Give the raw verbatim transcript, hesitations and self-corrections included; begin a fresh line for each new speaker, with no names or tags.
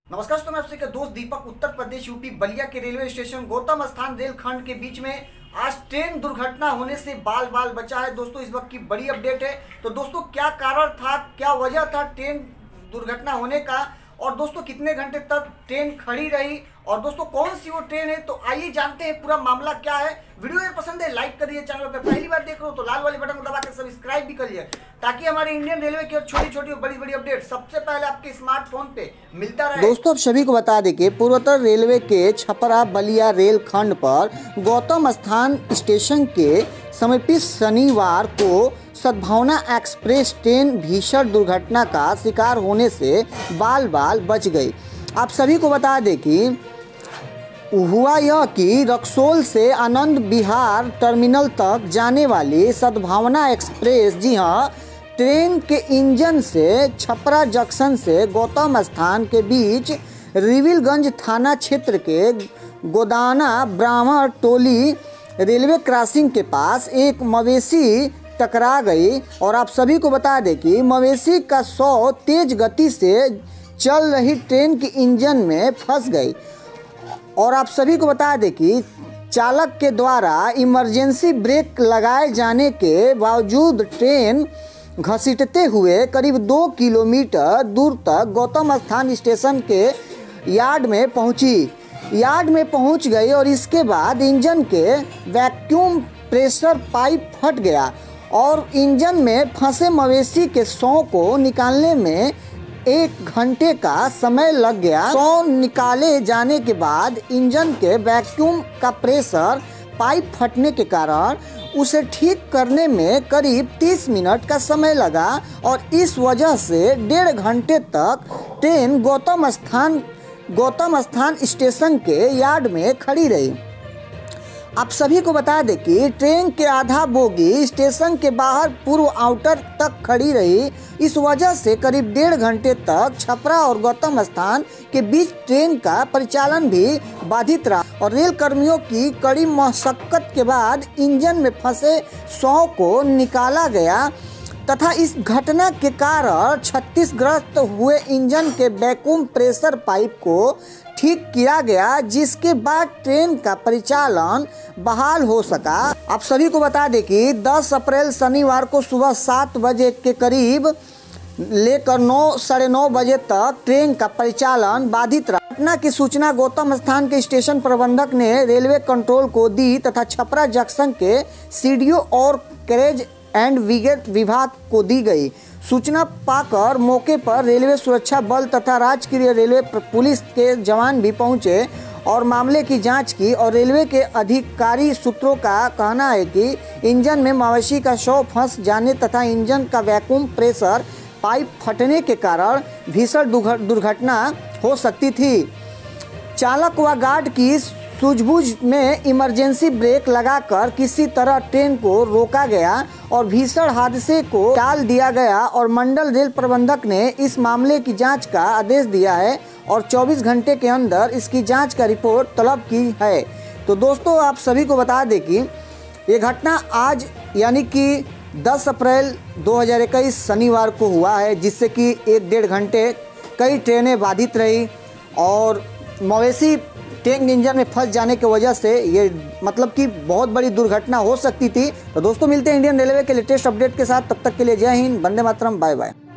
नमस्कार दोस्तों, मैं आपसे का दोस्त दीपक। उत्तर प्रदेश यूपी बलिया के रेलवे स्टेशन गौतम स्थान रेल खंड के बीच में आज ट्रेन दुर्घटना होने से बाल बाल बचा है। दोस्तों इस वक्त की बड़ी अपडेट है। तो दोस्तों क्या कारण था, क्या वजह था ट्रेन दुर्घटना होने का, और दोस्तों कितने घंटे तक ट्रेन खड़ी रही, और दोस्तों कौन सी वो ट्रेन है, तो आइए जानते हैं पूरा मामला क्या है। वीडियो अगर पसंद है लाइक करिए, चैनल पर पहली बार देख रहे हो तो लाल वाले बटन को दबा के सब्सक्राइब भी करिए, ताकि हमारे इंडियन रेलवे की छोटी छोटी और बड़ी बड़ी अपडेट सबसे पहले आपके स्मार्टफोन पे मिलता रहे।
दोस्तों अब सभी को बता दें कि पूर्वोत्तर रेलवे के छपरा बलिया रेल खंड पर गौतम स्थान स्टेशन के समीप शनिवार को सद्भावना एक्सप्रेस ट्रेन भीषण दुर्घटना का शिकार होने से बाल बाल बच गई। आप सभी को बता दें कि हुआ यह कि रक्सौल से आनंद विहार टर्मिनल तक जाने वाली सद्भावना एक्सप्रेस, जी हाँ, ट्रेन के इंजन से छपरा जंक्शन से गौतम स्थान के बीच रिविलगंज थाना क्षेत्र के गोदाना ब्राह्मण टोली रेलवे क्रॉसिंग के पास एक मवेशी टकरा गई। और आप सभी को बता दें कि मवेशी का शव तेज गति से चल रही ट्रेन के इंजन में फंस गई। और आप सभी को बता दें कि चालक के द्वारा इमरजेंसी ब्रेक लगाए जाने के बावजूद ट्रेन घसीटते हुए करीब दो किलोमीटर दूर तक गौतम स्थान स्टेशन के यार्ड में पहुंची यार्ड में पहुंच गई और इसके बाद इंजन के वैक्यूम प्रेशर पाइप फट गया और इंजन में फंसे मवेशी के शव को निकालने में एक घंटे का समय लग गया। शव निकाले जाने के बाद इंजन के वैक्यूम का प्रेशर पाइप फटने के कारण उसे ठीक करने में करीब तीस मिनट का समय लगा और इस वजह से डेढ़ घंटे तक ट्रेन गौतम स्थान गौतम स्थान स्टेशन के यार्ड में खड़ी रही। आप सभी को बता दें कि ट्रेन के आधा बोगी स्टेशन के बाहर पूर्व आउटर तक खड़ी रही। इस वजह से करीब डेढ़ घंटे तक छपरा और गौतम स्थान के बीच ट्रेन का परिचालन भी बाधित रहा और रेल कर्मियों की कड़ी मशक्कत के बाद इंजन में फंसे शव को निकाला गया तथा इस घटना के कारण क्षतिग्रस्त हुए इंजन के वैक्यूम प्रेशर पाइप को ठीक किया गया, जिसके बाद ट्रेन का परिचालन बहाल हो सका। आप सभी को बता दें कि दस अप्रैल शनिवार को सुबह सात बजे के करीब लेकर नौ साढ़े नौ बजे तक ट्रेन का परिचालन बाधित रहा। घटना की सूचना गौतम स्थान के स्टेशन प्रबंधक ने रेलवे कंट्रोल को दी तथा छपरा जंक्शन के सीडीओ और कैरेज एंड विगेट विभाग को दी गई। सूचना पाकर मौके पर रेलवे सुरक्षा बल तथा राजकीय रेलवे पुलिस के जवान भी पहुंचे और मामले की जांच की और रेलवे के अधिकारी सूत्रों का कहना है कि इंजन में मवेशी का शव फंस जाने तथा इंजन का वैक्यूम प्रेशर पाइप फटने के कारण भीषण दुर्घटना हो सकती थी। चालक व गार्ड की सूझबूझ में इमरजेंसी ब्रेक लगाकर किसी तरह ट्रेन को रोका गया और भीषण हादसे को टाल दिया गया और मंडल रेल प्रबंधक ने इस मामले की जांच का आदेश दिया है और चौबीस घंटे के अंदर इसकी जांच का रिपोर्ट तलब की है। तो दोस्तों आप सभी को बता दें कि ये घटना आज यानी कि दस अप्रैल दो हज़ार इक्कीस शनिवार को हुआ है, जिससे कि एक डेढ़ घंटे कई ट्रेनें बाधित रही और मवेशी ट्रेन इंजन में फंस जाने की वजह से ये मतलब कि बहुत बड़ी दुर्घटना हो सकती थी। तो दोस्तों मिलते हैं इंडियन रेलवे के लेटेस्ट अपडेट के साथ, तब तक के लिए जय हिंद, वंदे मातरम, बाय बाय।